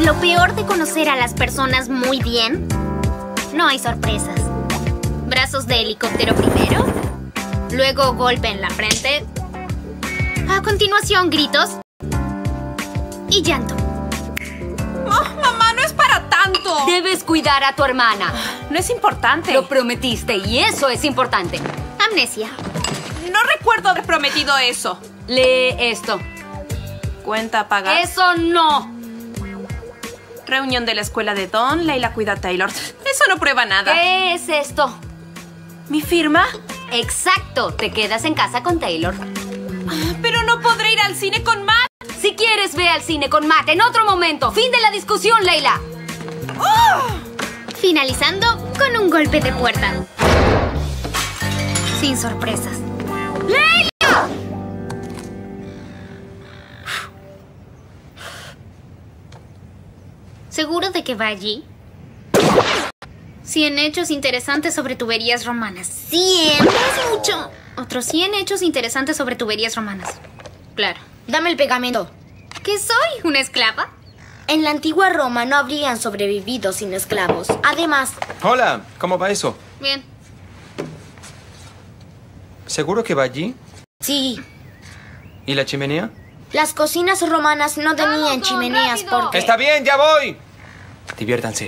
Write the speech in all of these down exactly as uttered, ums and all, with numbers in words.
Lo peor de conocer a las personas muy bien, no hay sorpresas. Brazos de helicóptero primero, luego golpe en la frente, a continuación gritos y llanto. Oh, mamá, no es para tanto. Debes cuidar a tu hermana. No es importante. Lo prometiste y eso es importante. Amnesia. No recuerdo haber prometido eso. Lee esto. Cuenta a pagar. ¡Eso no! Reunión de la escuela de Don. Leila cuida a Taylor. Eso no prueba nada. ¿Qué es esto? ¿Mi firma? Exacto. Te quedas en casa con Taylor. Pero no podré ir al cine con Matt. Si quieres, ve al cine con Matt en otro momento. Fin de la discusión, Leila. ¡Oh! Finalizando con un golpe de puerta. Sin sorpresas. ¡Leila! ¿Seguro de que va allí? Cien hechos interesantes sobre tuberías romanas. ¡Cien! Es mucho. Otros cien hechos interesantes sobre tuberías romanas. Claro. Dame el pegamento. ¿Qué soy? ¿Una esclava? En la antigua Roma no habrían sobrevivido sin esclavos. Además... Hola, ¿cómo va eso? Bien. ¿Seguro que va allí? Sí. ¿Y la chimenea? Las cocinas romanas no tenían ¡Vamos, chimeneas rápido! porque... Está bien, ya voy. Diviértanse.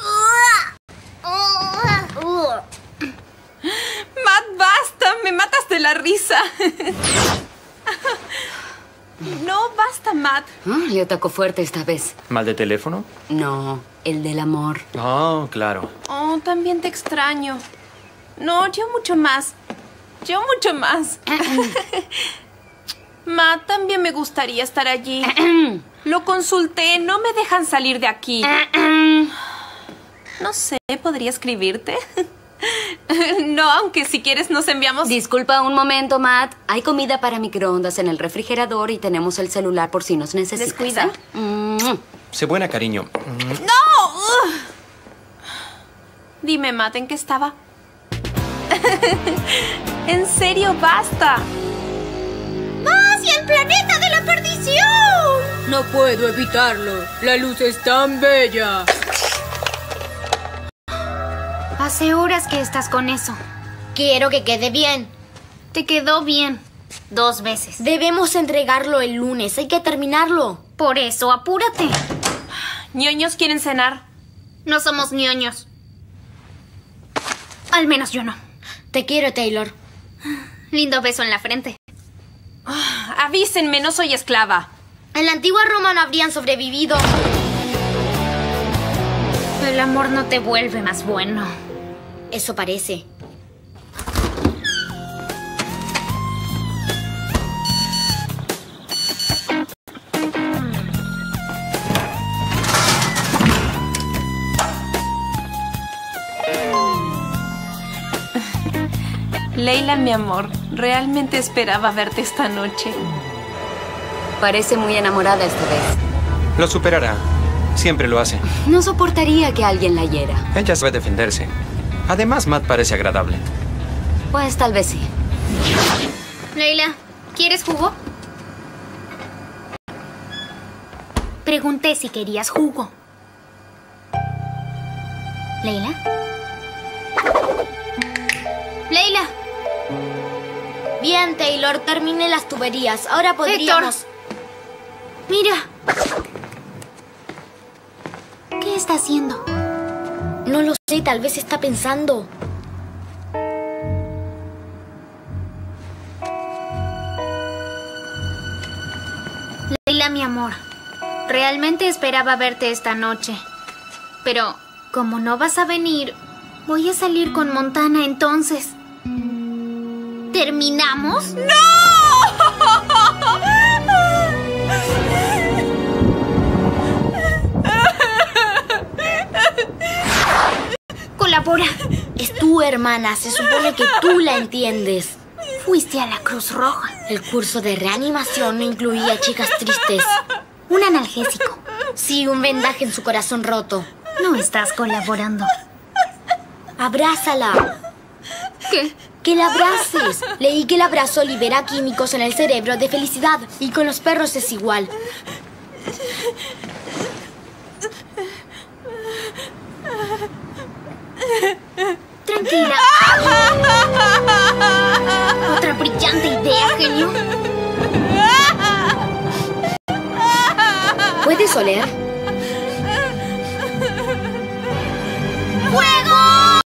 Matt, basta. Me matas de la risa. No, basta, Matt. Ah, le atacó fuerte esta vez. ¿Mal de teléfono? No, el del amor. Oh, claro. Oh, también te extraño. No, yo mucho más. Yo mucho más. Matt, también me gustaría estar allí. Lo consulté, no me dejan salir de aquí. No sé, ¿podría escribirte? No, aunque si quieres nos enviamos... Disculpa un momento, Matt. Hay comida para microondas en el refrigerador y tenemos el celular por si nos necesitas. Descuida. ¿eh? Mm. Sé buena, cariño. ¡No! Ugh. Dime, Matt, ¿en qué estaba? En serio, basta. ¡Hacia el planeta de la perdición! No puedo evitarlo. La luz es tan bella. Hace horas que estás con eso. Quiero que quede bien. Te quedó bien. Dos veces. Debemos entregarlo el lunes. Hay que terminarlo. Por eso, apúrate. ¿Ñoños quieren cenar? No somos ñoños. Al menos yo no. Te quiero, Taylor. Lindo beso en la frente. Avísenme, no soy esclava. En la antigua Roma no habrían sobrevivido. El amor no te vuelve más bueno. Eso parece. Leila, mi amor, realmente esperaba verte esta noche. Parece muy enamorada esta vez. Lo superará. Siempre lo hace. No soportaría que alguien la hiera. Ella sabe defenderse. Además, Matt parece agradable. Pues tal vez sí. Leila, ¿quieres jugo? Pregunté si querías jugo. ¿Leila? ¡Leila! Bien, Taylor, terminé las tuberías. Ahora podríamos... Héctor. Mira. ¿Qué está haciendo? No lo sé, tal vez está pensando. Leila, mi amor, realmente esperaba verte esta noche. Pero, como no vas a venir, voy a salir con Montana entonces. ¿Terminamos? Colabora. Es tu hermana, se supone que tú la entiendes. Fuiste a la Cruz Roja. El curso de reanimación no incluía chicas tristes. Un analgésico. Sí, un vendaje en su corazón roto. No estás colaborando. Abrázala. ¿Qué? Que la abraces. Leí que el abrazo libera químicos en el cerebro de felicidad. Y con los perros es igual. tranquila. ¿Otra brillante idea, genio? ¿Puedes oler? ¡Fuego!